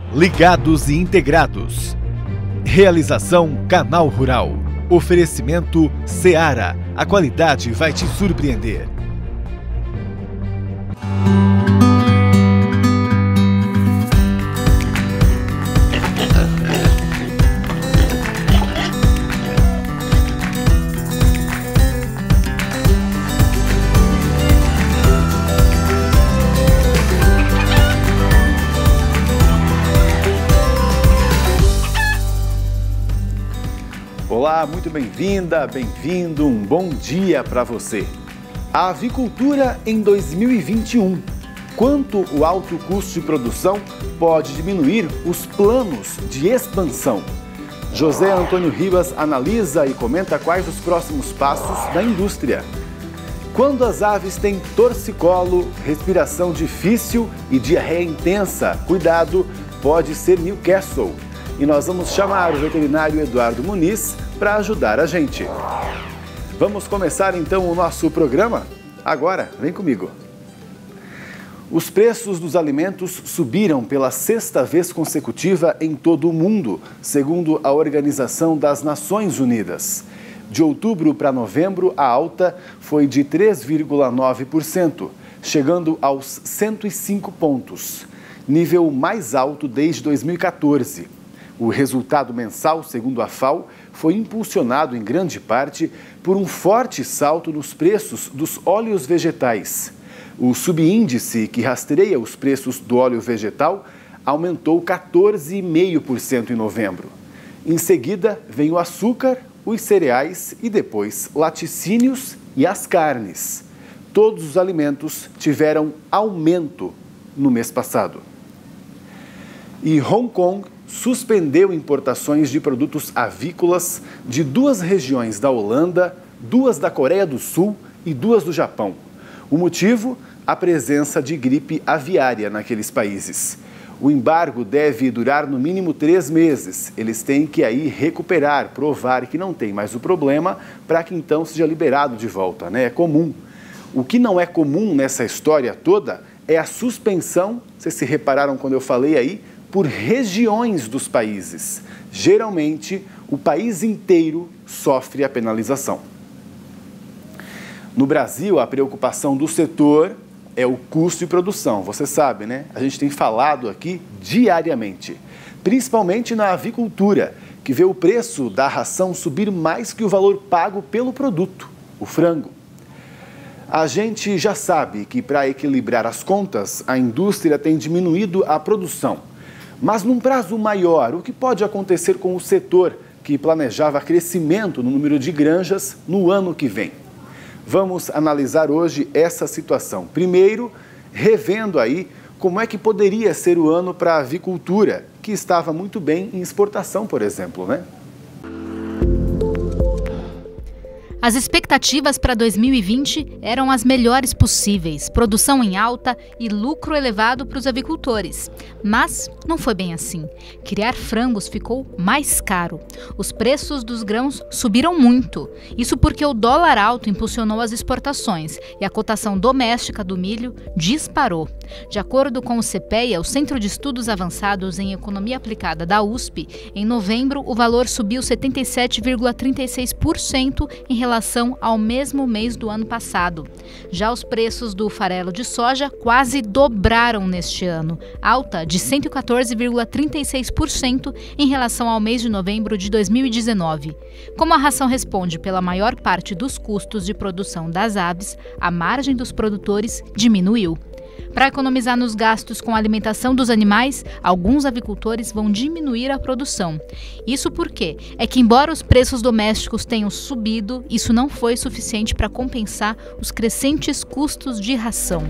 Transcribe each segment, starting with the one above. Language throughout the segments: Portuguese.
Ligados e integrados. Realização Canal Rural. Oferecimento Seara. A qualidade vai te surpreender. Olá, muito bem-vinda, bem-vindo, um bom dia para você. A avicultura em 2021. Quanto o alto custo de produção pode diminuir os planos de expansão? José Antônio Ribas analisa e comenta quais os próximos passos da indústria. Quando as aves têm torcicolo, respiração difícil e diarreia intensa, cuidado, pode ser Newcastle. E nós vamos chamar o veterinário Eduardo Muniz para ajudar a gente. Vamos começar então o nosso programa? Agora, vem comigo. Os preços dos alimentos subiram pela sexta vez consecutiva em todo o mundo, segundo a Organização das Nações Unidas. De outubro para novembro, a alta foi de 3,9%, chegando aos 105 pontos, nível mais alto desde 2014. O resultado mensal, segundo a FAO, foi impulsionado em grande parte por um forte salto nos preços dos óleos vegetais. O subíndice que rastreia os preços do óleo vegetal aumentou 14,5% em novembro. Em seguida, vem o açúcar, os cereais e depois laticínios e as carnes. Todos os alimentos tiveram aumento no mês passado. E Hong Kong suspendeu importações de produtos avícolas de 2 regiões da Holanda, 2 da Coreia do Sul e 2 do Japão. O motivo? A presença de gripe aviária naqueles países. O embargo deve durar no mínimo 3 meses. Eles têm que aí recuperar, provar que não tem mais o problema para que então seja liberado de volta, né? É comum. O que não é comum nessa história toda é a suspensão, vocês se repararam quando eu falei aí, por regiões dos países. Geralmente, o país inteiro sofre a penalização. No Brasil, a preocupação do setor é o custo de produção. Você sabe, né? A gente tem falado aqui diariamente, principalmente na avicultura, que vê o preço da ração subir mais que o valor pago pelo produto, o frango. A gente já sabe que para equilibrar as contas, a indústria tem diminuído a produção. Mas num prazo maior, o que pode acontecer com o setor que planejava crescimento no número de granjas no ano que vem? Vamos analisar hoje essa situação. Primeiro, revendo aí como é que poderia ser o ano para a avicultura, que estava muito bem em exportação, por exemplo, né? As expectativas para 2020 eram as melhores possíveis, produção em alta e lucro elevado para os avicultores. Mas não foi bem assim. Criar frangos ficou mais caro. Os preços dos grãos subiram muito. Isso porque o dólar alto impulsionou as exportações e a cotação doméstica do milho disparou. De acordo com o CPEA, o Centro de Estudos Avançados em Economia Aplicada da USP, em novembro o valor subiu 77,36% em relação ao mesmo mês do ano passado. Já os preços do farelo de soja quase dobraram neste ano, alta de 114,36% em relação ao mês de novembro de 2019. Como a ração responde pela maior parte dos custos de produção das aves, a margem dos produtores diminuiu. Para economizar nos gastos com a alimentação dos animais, alguns avicultores vão diminuir a produção. Isso porque é que, embora os preços domésticos tenham subido, isso não foi suficiente para compensar os crescentes custos de ração.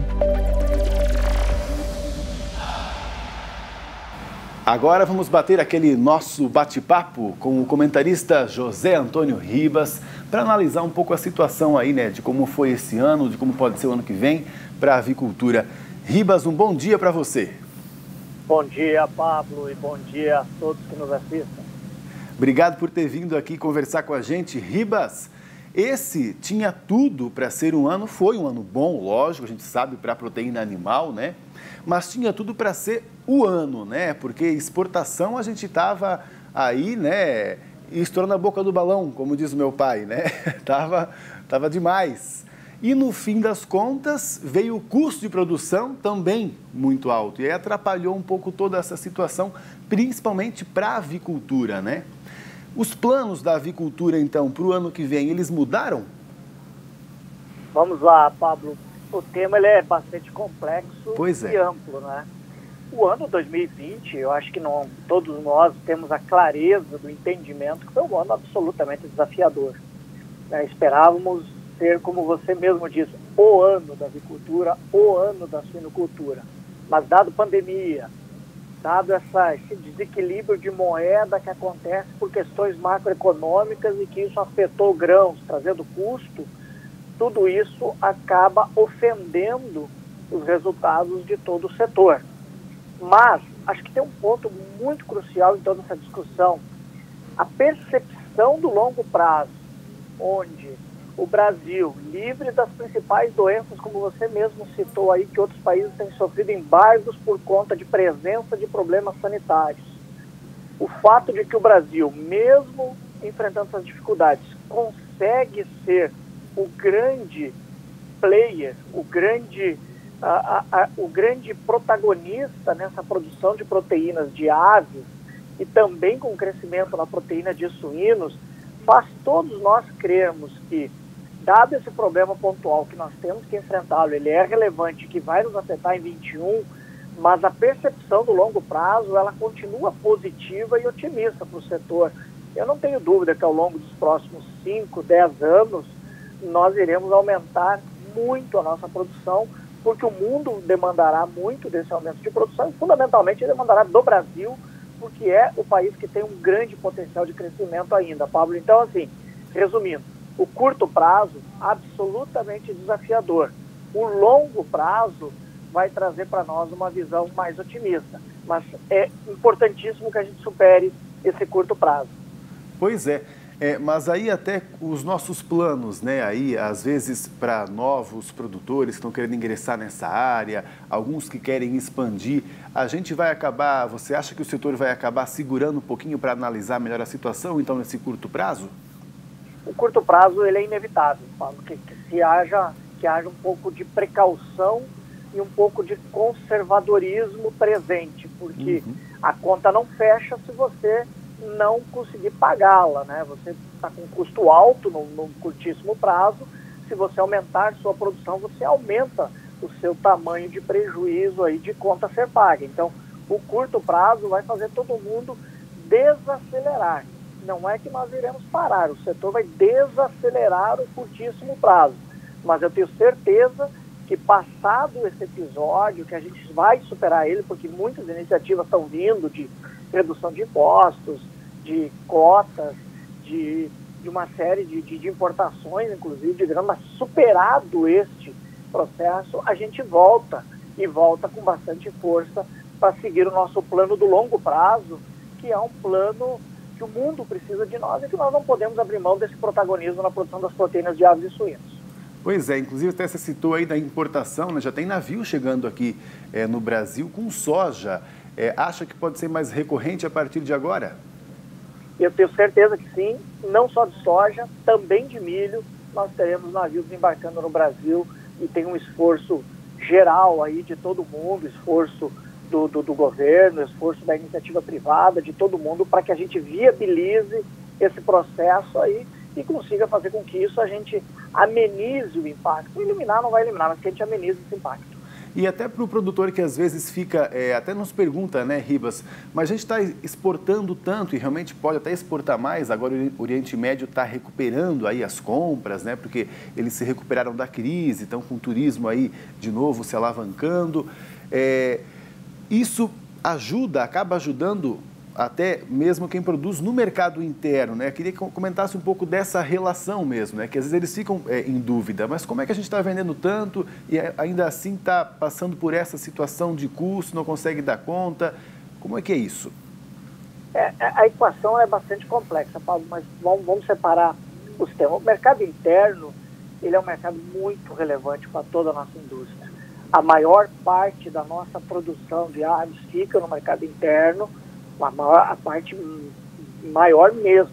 Agora vamos bater aquele nosso bate-papo com o comentarista José Antônio Ribas para analisar um pouco a situação aí, né, de como foi esse ano, de como pode ser o ano que vem para a avicultura. Ribas, um bom dia para você. Bom dia, Pablo, e bom dia a todos que nos assistem. Obrigado por ter vindo aqui conversar com a gente. Ribas, Esse tinha tudo para ser um ano, foi um ano bom, lógico, a gente sabe, para a proteína animal, né? Mas tinha tudo para ser o ano, né? Porque exportação a gente estava aí, né? Estourando a boca do balão, como diz o meu pai, né? Tava demais. E no fim das contas, veio o custo de produção também muito alto. E aí atrapalhou um pouco toda essa situação, principalmente para a avicultura, né? Os planos da avicultura, então, para o ano que vem, eles mudaram? Vamos lá, Pablo. O tema ele é bastante complexo e É. amplo, né? O ano 2020, eu acho que não, todos nós temos a clareza do entendimento que foi um ano absolutamente desafiador. Esperávamos ser, como você mesmo disse, o ano da avicultura, o ano da suinocultura. Mas dado pandemia, dado esse desequilíbrio de moeda que acontece por questões macroeconômicas e que isso afetou grãos, trazendo custo, tudo isso acaba ofendendo os resultados de todo o setor. Mas acho que tem um ponto muito crucial em toda essa discussão, a percepção do longo prazo, onde o Brasil, livre das principais doenças, como você mesmo citou aí, que outros países têm sofrido embargos por conta de presença de problemas sanitários. O fato de que o Brasil, mesmo enfrentando essas dificuldades, consegue ser o grande player, o grande protagonista nessa produção de proteínas de aves e também com crescimento na proteína de suínos, faz todos nós crermos que, dado esse problema pontual que nós temos que enfrentá-lo, ele é relevante, que vai nos afetar em 21, mas a percepção do longo prazo, ela continua positiva e otimista para o setor. Eu não tenho dúvida que ao longo dos próximos 5, 10 anos, nós iremos aumentar muito a nossa produção, porque o mundo demandará muito desse aumento de produção e, fundamentalmente, demandará do Brasil, porque é o país que tem um grande potencial de crescimento ainda, Pablo. Então, assim, resumindo, o curto prazo, absolutamente desafiador. O longo prazo vai trazer para nós uma visão mais otimista. Mas é importantíssimo que a gente supere esse curto prazo. Pois é. Mas aí até os nossos planos, né? Aí, às vezes, para novos produtores que estão querendo ingressar nessa área, alguns que querem expandir, a gente vai acabar, você acha que o setor vai acabar segurando um pouquinho para analisar melhor a situação, então, nesse curto prazo? O curto prazo ele é inevitável, Paulo, que haja um pouco de precaução e um pouco de conservadorismo presente, porque a conta não fecha se você não conseguir pagá-la, né? Você está com um custo alto no curtíssimo prazo, se você aumentar sua produção, você aumenta o seu tamanho de prejuízo aí de conta a ser paga. Então, o curto prazo vai fazer todo mundo desacelerar. Não é que nós iremos parar, o setor vai desacelerar o curtíssimo prazo. Mas eu tenho certeza que, passado esse episódio, que a gente vai superar ele, porque muitas iniciativas estão vindo de redução de impostos, de cotas, de uma série de importações, inclusive, de grãos, mas superado este processo, a gente volta com bastante força para seguir o nosso plano do longo prazo, que é um plano que o mundo precisa de nós e que nós não podemos abrir mão desse protagonismo na produção das proteínas de aves e suínos. Pois é, inclusive até você citou aí da importação, né? Já tem navio chegando aqui no Brasil com soja. Acha que pode ser mais recorrente a partir de agora? Eu tenho certeza que sim, não só de soja, também de milho. Nós teremos navios embarcando no Brasil e tem um esforço geral aí de todo mundo, esforço do governo, esforço da iniciativa privada, de todo mundo, para que a gente viabilize esse processo aí e consiga fazer com que isso a gente amenize o impacto. Eliminar não vai eliminar, mas que a gente amenize esse impacto. E até para o produtor que às vezes fica, até nos pergunta, né, Ribas, mas a gente está exportando tanto e realmente pode até exportar mais, agora o Oriente Médio está recuperando aí as compras, né, porque eles se recuperaram da crise, estão com o turismo aí de novo se alavancando. Isso acaba ajudando até mesmo quem produz no mercado interno, né? Queria que comentasse um pouco dessa relação mesmo, né? Que às vezes eles ficam em dúvida, mas como é que a gente está vendendo tanto e ainda assim está passando por essa situação de custo, não consegue dar conta? Como é que é isso? A equação é bastante complexa, Paulo, mas vamos separar ecosistema. O mercado interno, ele é um mercado muito relevante para toda a nossa indústria. A maior parte da nossa produção de aves fica no mercado interno, a parte maior mesmo,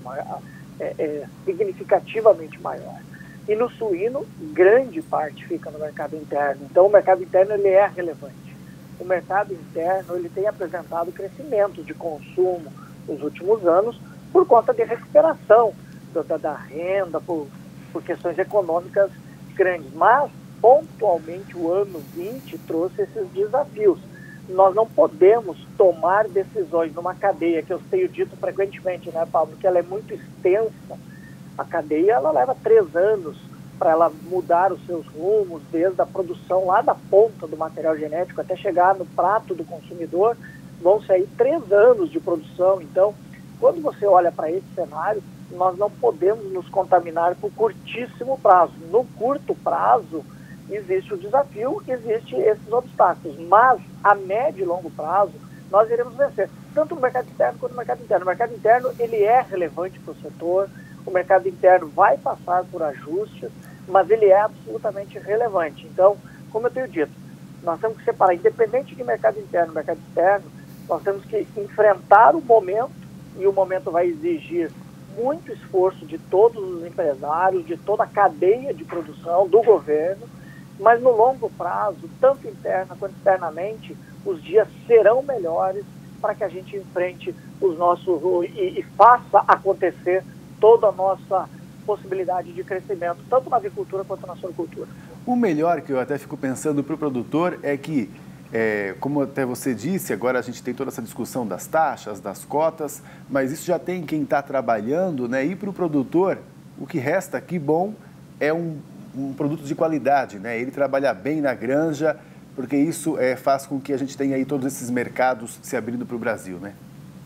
significativamente maior. E no suíno, grande parte fica no mercado interno. Então, o mercado interno ele é relevante. O mercado interno ele tem apresentado crescimento de consumo nos últimos anos por conta de recuperação da renda, por questões econômicas grandes. Mas, pontualmente, o ano 20 trouxe esses desafios. Nós não podemos tomar decisões numa cadeia, que eu tenho dito frequentemente, né, Pablo, que ela é muito extensa. A cadeia, ela leva 3 anos para ela mudar os seus rumos, desde a produção lá da ponta do material genético até chegar no prato do consumidor, vão sair 3 anos de produção. Então, quando você olha para esse cenário, nós não podemos nos contaminar por curtíssimo prazo. No curto prazo, existe o desafio, existem esses obstáculos, mas a médio e longo prazo, nós iremos vencer, tanto no mercado externo quanto no mercado interno. O mercado interno, ele é relevante para o setor, o mercado interno vai passar por ajustes, mas ele é absolutamente relevante. Então, como eu tenho dito, nós temos que separar, independente de mercado interno e mercado externo, nós temos que enfrentar o momento, e o momento vai exigir muito esforço de todos os empresários, de toda a cadeia de produção, do governo, mas no longo prazo, tanto interna quanto externamente, os dias serão melhores para que a gente enfrente os nossos e faça acontecer toda a nossa possibilidade de crescimento, tanto na avicultura quanto na suinocultura. O melhor que eu até fico pensando para o produtor é que, como até você disse, agora a gente tem toda essa discussão das taxas, das cotas, mas isso já tem quem está trabalhando, né? E para o produtor, o que resta, que bom, é um produto de qualidade, né? Ele trabalha bem na granja, porque isso faz com que a gente tenha aí todos esses mercados se abrindo para o Brasil, né?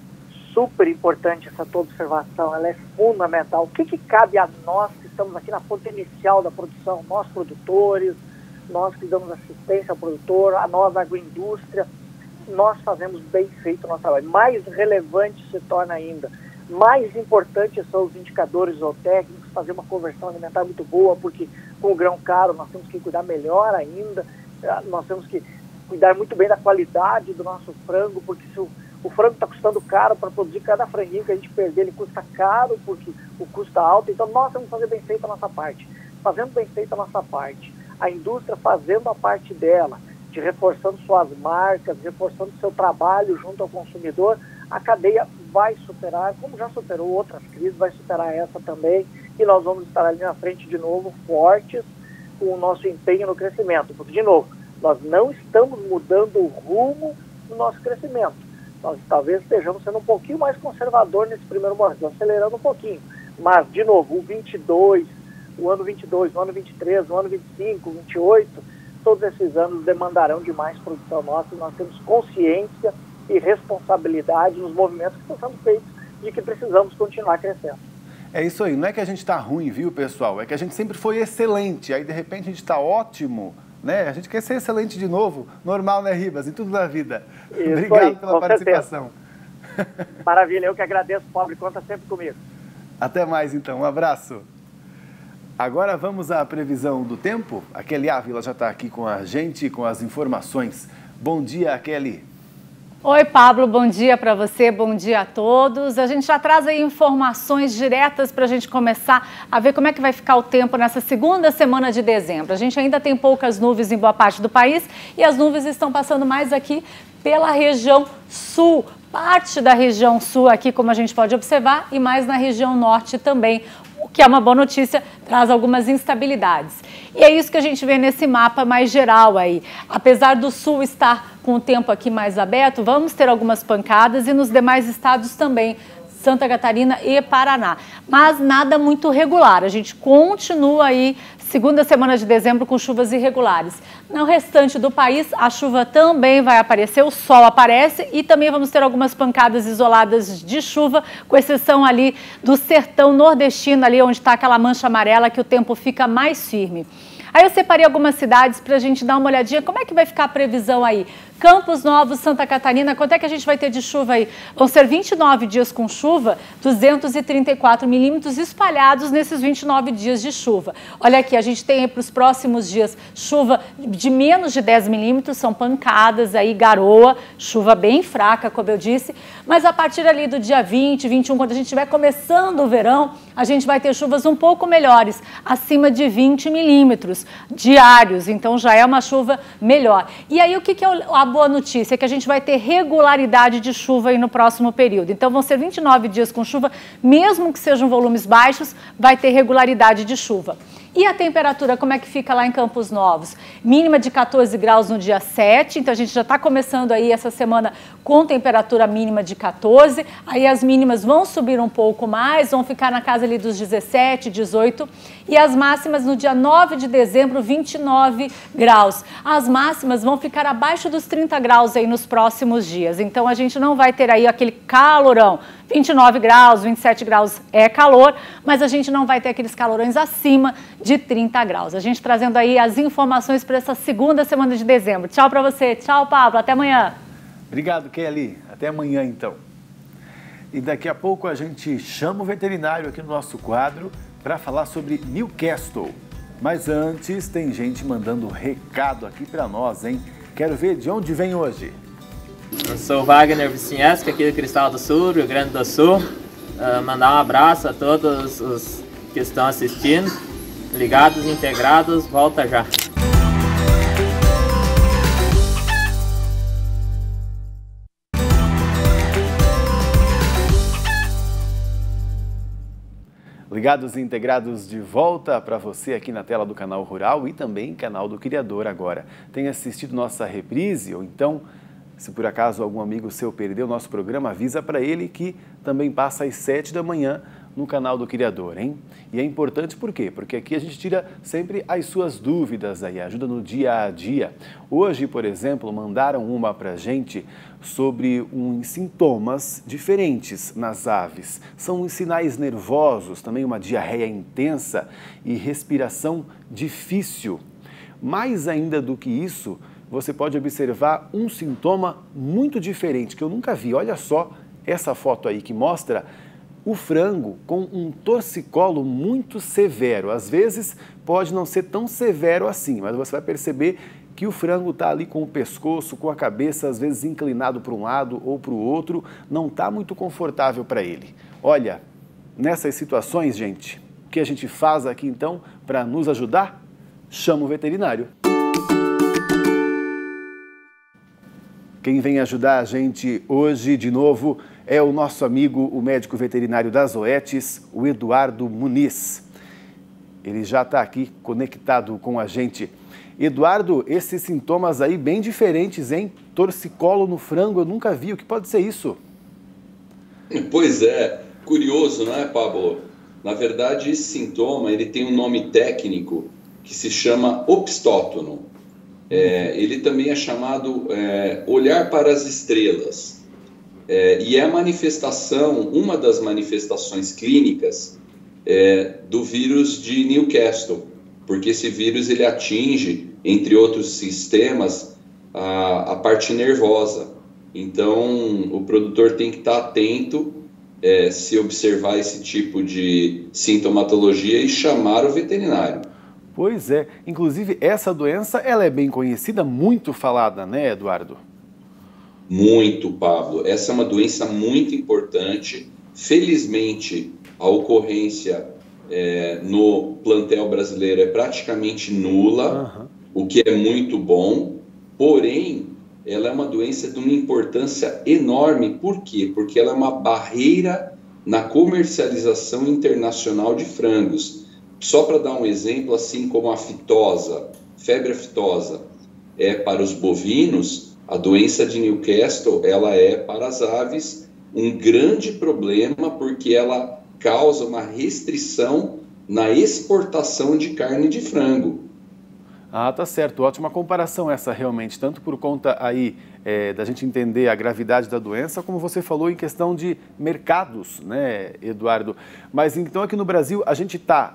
Super importante essa tua observação, ela é fundamental. O que cabe a nós que estamos aqui na ponta inicial da produção, nós produtores, nós que damos assistência ao produtor, a nós agroindústria, nós fazemos bem feito o nosso trabalho. Mais relevante se torna ainda, mais importantes são os indicadores zootécnicos, fazer uma conversão alimentar muito boa, porque com o grão caro nós temos que cuidar melhor ainda, nós temos que cuidar muito bem da qualidade do nosso frango, porque se o frango está custando caro para produzir, cada franguinho que a gente perder, ele custa caro, porque o custo é alto. Então, nós temos que fazer bem feito a nossa parte. Fazendo bem feito a nossa parte, a indústria fazendo a parte dela, de reforçando suas marcas, reforçando seu trabalho junto ao consumidor, a cadeia vai superar, como já superou outras crises, vai superar essa também, e nós vamos estar ali na frente de novo, fortes, com o nosso empenho no crescimento. Porque, de novo, nós não estamos mudando o rumo do nosso crescimento. Nós talvez estejamos sendo um pouquinho mais conservador nesse primeiro momento, acelerando um pouquinho. Mas, de novo, o 22, o ano 22, o ano 23, o ano 25, o 28, todos esses anos demandarão de mais produção nossa, e nós temos consciência e responsabilidade nos movimentos que estão sendo feitos de que precisamos continuar crescendo. É isso aí, não é que a gente está ruim, viu, pessoal? É que a gente sempre foi excelente, aí de repente a gente está ótimo, né? A gente quer ser excelente de novo, normal, né, Ribas? Em tudo na vida. Isso Obrigado aí, pela participação. Maravilha, eu que agradeço, Pobre, conta sempre comigo. Até mais então, um abraço. Agora vamos à previsão do tempo. A Kelly Ávila já está aqui com a gente, com as informações. Bom dia, Kelly. Oi, Pablo, bom dia para você, bom dia a todos. A gente já traz aí informações diretas para a gente começar a ver como é que vai ficar o tempo nessa segunda semana de dezembro. A gente ainda tem poucas nuvens em boa parte do país e as nuvens estão passando mais aqui pela região sul, parte da região sul aqui, como a gente pode observar, e mais na região norte também, o que é uma boa notícia, traz algumas instabilidades. E é isso que a gente vê nesse mapa mais geral aí. Apesar do sul estar com o tempo aqui mais aberto, vamos ter algumas pancadas e nos demais estados também, Santa Catarina e Paraná. Mas nada muito regular, a gente continua aí, segunda semana de dezembro, com chuvas irregulares. No restante do país, a chuva também vai aparecer, o sol aparece e também vamos ter algumas pancadas isoladas de chuva, com exceção ali do sertão nordestino, ali onde está aquela mancha amarela, que o tempo fica mais firme. Aí eu separei algumas cidades para a gente dar uma olhadinha, como é que vai ficar a previsão aí? Campos Novos, Santa Catarina, quanto é que a gente vai ter de chuva aí? Vão ser 29 dias com chuva, 234 milímetros espalhados nesses 29 dias de chuva. Olha aqui, a gente tem para os próximos dias chuva de menos de 10 milímetros, são pancadas aí, garoa, chuva bem fraca, como eu disse, mas a partir ali do dia 20, 21, quando a gente estiver começando o verão, a gente vai ter chuvas um pouco melhores, acima de 20 milímetros diários, então já é uma chuva melhor. E aí o que é a boa notícia? É que a gente vai ter regularidade de chuva aí no próximo período. Então vão ser 29 dias com chuva, mesmo que sejam volumes baixos, vai ter regularidade de chuva. E a temperatura, como é que fica lá em Campos Novos? Mínima de 14 graus no dia 7, então a gente já está começando aí essa semana com temperatura mínima de 14, aí as mínimas vão subir um pouco mais, vão ficar na casa ali dos 17, 18, e as máximas no dia 9 de dezembro, 29 graus. As máximas vão ficar abaixo dos 30 graus aí nos próximos dias, então a gente não vai ter aí aquele calorão. 29 graus, 27 graus é calor, mas a gente não vai ter aqueles calorões acima de 30 graus. A gente trazendo aí as informações para essa segunda semana de dezembro. Tchau para você. Tchau, Pablo. Até amanhã. Obrigado, Kelly. Até amanhã, então. E daqui a pouco a gente chama o veterinário aqui no nosso quadro para falar sobre Newcastle. Mas antes, tem gente mandando recado aqui para nós, hein? Quero ver de onde vem hoje. Eu sou Wagner Vicinhesco, aqui do Cristal do Sul, Rio Grande do Sul. Mandar um abraço a todos os que estão assistindo. Ligados, integrados, volta já. Ligados e integrados de volta para você aqui na tela do Canal Rural e também canal do Criador agora. Tem assistido nossa reprise ou então, se por acaso algum amigo seu perdeu o nosso programa, avisa para ele que também passa às 7 da manhã no canal do Criador, hein? E é importante por quê? Porque aqui a gente tira sempre as suas dúvidas aí, ajuda no dia a dia. Hoje, por exemplo, mandaram uma para a gente sobre uns sintomas diferentes nas aves. São uns sinais nervosos, também uma diarreia intensa e respiração difícil. Mais ainda do que isso, você pode observar um sintoma muito diferente que eu nunca vi. Olha só essa foto aí que mostra o frango com um torcicolo muito severo. Às vezes pode não ser tão severo assim, mas você vai perceber que o frango está ali com o pescoço, com a cabeça às vezes inclinado para um lado ou para o outro, não está muito confortável para ele. Olha, nessas situações, gente, o que a gente faz aqui então para nos ajudar? Chama o veterinário. Quem vem ajudar a gente hoje, de novo, é o nosso amigo, o médico veterinário das Oetes, o Eduardo Muniz. Ele já está aqui conectado com a gente. Eduardo, esses sintomas aí bem diferentes, hein? Torcicolo no frango, eu nunca vi. O que pode ser isso? Pois é, curioso, não é, Pablo? Na verdade, esse sintoma ele tem um nome técnico que se chama opstótono. Ele também é chamado olhar para as estrelas. E é a manifestação, uma das manifestações clínicas do vírus de Newcastle, porque esse vírus ele atinge, entre outros sistemas, a parte nervosa. Então, o produtor tem que estar atento se observar esse tipo de sintomatologia e chamar o veterinário. Pois é, inclusive essa doença ela é bem conhecida, muito falada, né, Eduardo? Muito, Pablo. Essa é uma doença muito importante. Felizmente, a ocorrência no plantel brasileiro é praticamente nula, o que é muito bom. Porém, ela é uma doença de uma importância enorme. Por quê? Porque ela é uma barreira na comercialização internacional de frangos. Só para dar um exemplo, assim como a fitosa, febre aftosa é para os bovinos, a doença de Newcastle ela é para as aves um grande problema porque ela causa uma restrição na exportação de carne de frango. Ah, tá certo. Ótima comparação essa realmente, tanto por conta aí da gente entender a gravidade da doença, como você falou em questão de mercados, né, Eduardo? Mas então aqui no Brasil a gente está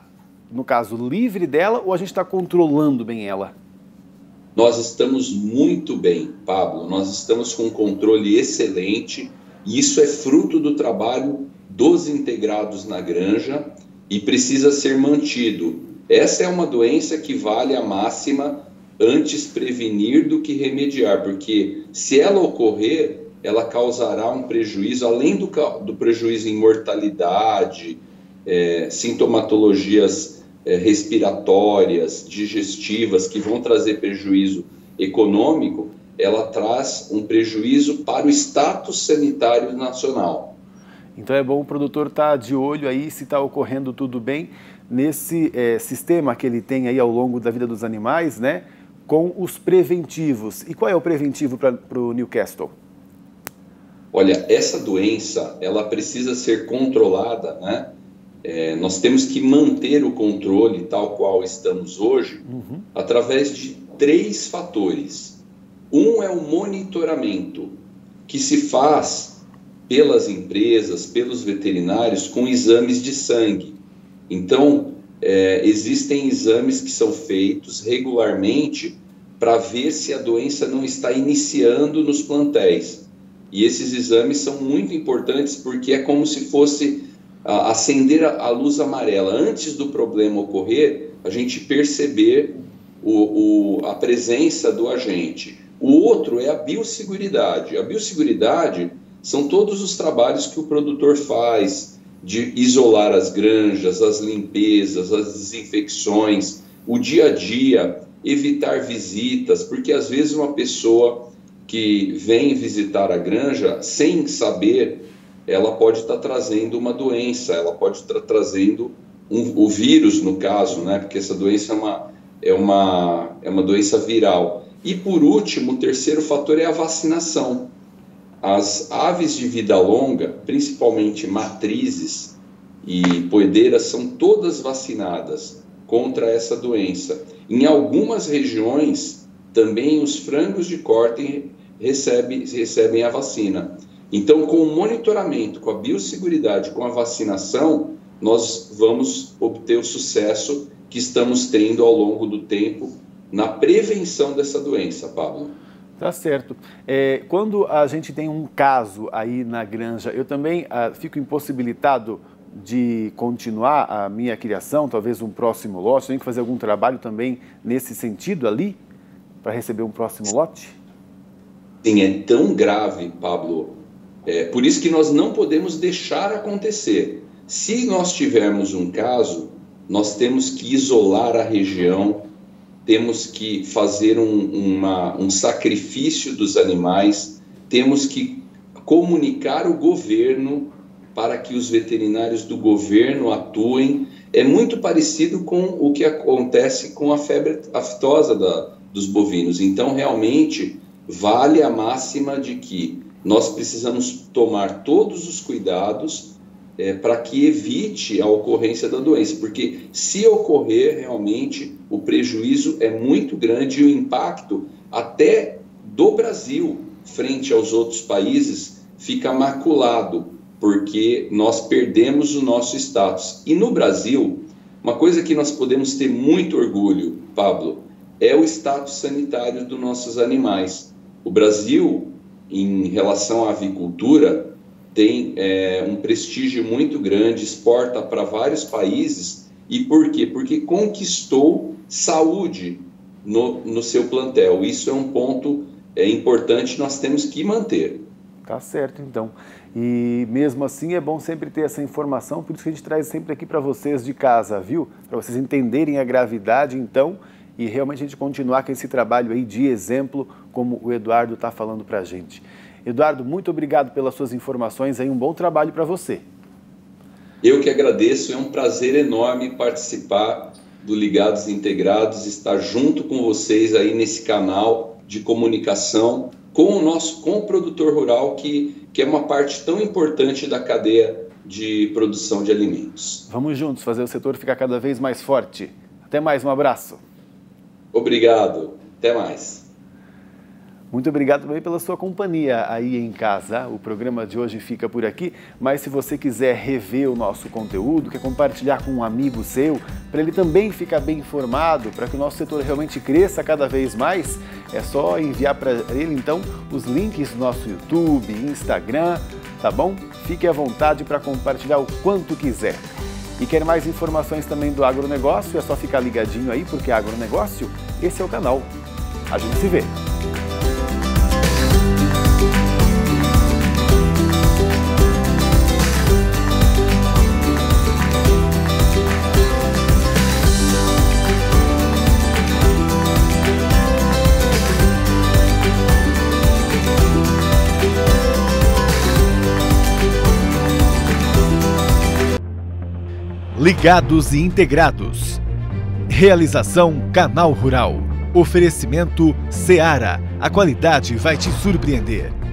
no caso, livre dela ou a gente está controlando bem ela? Nós estamos muito bem, Pablo. Nós estamos com um controle excelente e isso é fruto do trabalho dos integrados na granja e precisa ser mantido. Essa é uma doença que vale a máxima antes prevenir do que remediar, porque se ela ocorrer, ela causará um prejuízo, além do prejuízo em mortalidade, sintomatologias respiratórias, digestivas, que vão trazer prejuízo econômico, ela traz um prejuízo para o status sanitário nacional. Então é bom o produtor estar de olho aí se está ocorrendo tudo bem nesse sistema que ele tem aí ao longo da vida dos animais, né? Com os preventivos. E qual é o preventivo para o Newcastle? Olha, essa doença, ela precisa ser controlada, né? Nós temos que manter o controle tal qual estamos hoje, através de 3 fatores. Um é o monitoramento, que se faz pelas empresas, pelos veterinários, com exames de sangue. Então, existem exames que são feitos regularmente para ver se a doença não está iniciando nos plantéis. E esses exames são muito importantes porque é como se fosse acender a luz amarela. Antes do problema ocorrer, a gente perceber a presença do agente. O outro é a biosseguridade. A biosseguridade são todos os trabalhos que o produtor faz de isolar as granjas, as limpezas, as desinfecções, o dia a dia, evitar visitas, porque às vezes uma pessoa que vem visitar a granja sem saber, ela pode estar trazendo uma doença, ela pode estar trazendo o vírus, no caso, né? Porque essa doença é uma doença viral. E por último, o terceiro fator é a vacinação. As aves de vida longa, principalmente matrizes e poedeiras, são todas vacinadas contra essa doença. Em algumas regiões, também os frangos de corte recebem a vacina. Então, com o monitoramento, com a biosseguridade, com a vacinação, nós vamos obter o sucesso que estamos tendo ao longo do tempo na prevenção dessa doença, Pablo. Tá certo. Quando a gente tem um caso aí na granja, eu também fico impossibilitado de continuar a minha criação, talvez um próximo lote, tenho que fazer algum trabalho também nesse sentido ali, para receber um próximo lote? Sim, é tão grave, Pablo. Por isso que nós não podemos deixar acontecer. Se nós tivermos um caso, nós temos que isolar a região, temos que fazer um sacrifício dos animais, temos que comunicar o governo para que os veterinários do governo atuem. É muito parecido com o que acontece com a febre aftosa dos bovinos. Então, realmente, vale a máxima de que nós precisamos tomar todos os cuidados para que evite a ocorrência da doença, porque se ocorrer, realmente, o prejuízo é muito grande e o impacto até do Brasil, frente aos outros países, fica maculado, porque nós perdemos o nosso status. E no Brasil, uma coisa que nós podemos ter muito orgulho, Pablo, é o status sanitário dos nossos animais. O Brasil, em relação à avicultura, tem um prestígio muito grande, exporta para vários países. E por quê? Porque conquistou saúde no seu plantel. Isso é um ponto importante, nós temos que manter. Tá certo, então. E mesmo assim é bom sempre ter essa informação, por isso que a gente traz sempre aqui para vocês de casa, viu? Para vocês entenderem a gravidade, então, e realmente a gente continuar com esse trabalho aí de exemplo, como o Eduardo está falando para a gente. Eduardo, muito obrigado pelas suas informações, aí um bom trabalho para você. Eu que agradeço, é um prazer enorme participar do Ligados Integrados, estar junto com vocês aí nesse canal de comunicação com o produtor rural, que é uma parte tão importante da cadeia de produção de alimentos. Vamos juntos fazer o setor ficar cada vez mais forte. Até mais, um abraço. Obrigado, até mais. Muito obrigado também pela sua companhia aí em casa. O programa de hoje fica por aqui, mas se você quiser rever o nosso conteúdo, quer compartilhar com um amigo seu, para ele também ficar bem informado, para que o nosso setor realmente cresça cada vez mais, é só enviar para ele então os links do nosso YouTube, Instagram, tá bom? Fique à vontade para compartilhar o quanto quiser. E quer mais informações também do agronegócio? É só ficar ligadinho aí, porque agronegócio, esse é o canal. A gente se vê. Ligados e integrados. Realização Canal Rural. Oferecimento Seara. A qualidade vai te surpreender.